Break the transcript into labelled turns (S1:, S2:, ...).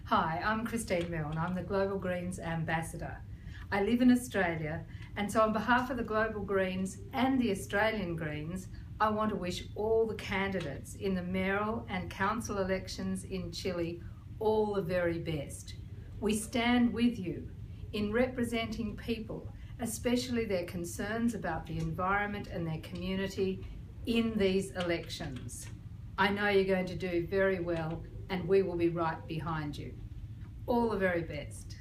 S1: Hi, I'm Christine Milne. I'm the Global Greens Ambassador. I live in Australia, and so on behalf of the Global Greens and the Australian Greens, I want to wish all the candidates in the mayoral and council elections in Chile all the very best. We stand with you in representing people, especially their concerns about the environment and their community in these elections. I know you're going to do very well, and we will be right behind you. All the very best.